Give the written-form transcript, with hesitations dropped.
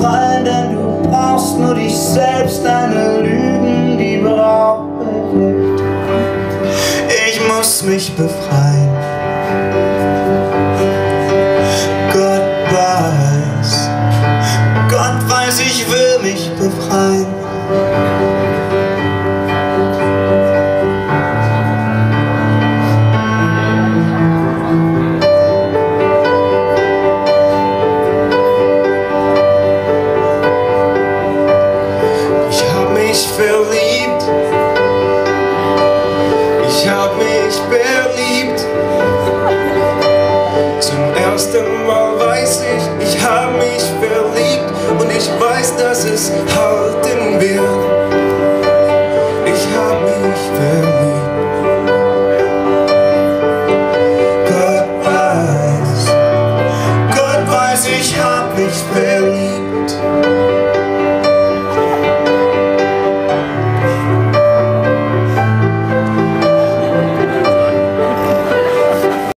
befreien, denn du brauchst nur dich selbst, deine Lügen, die brauche ich nicht. Ich muss mich befreien. Gott weiß, ich will mich befreien.